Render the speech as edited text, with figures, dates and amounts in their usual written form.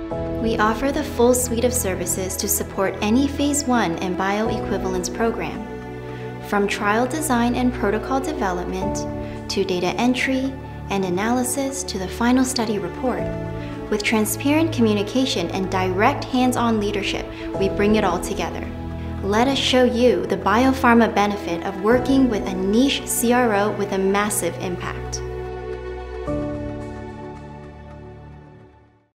We offer the full suite of services to support any Phase 1 and bioequivalence program, from trial design and protocol development to data entry and analysis to the final study report. With transparent communication and direct hands-on leadership, we bring it all together. Let us show you the biopharma benefit of working with a niche CRO with a massive impact.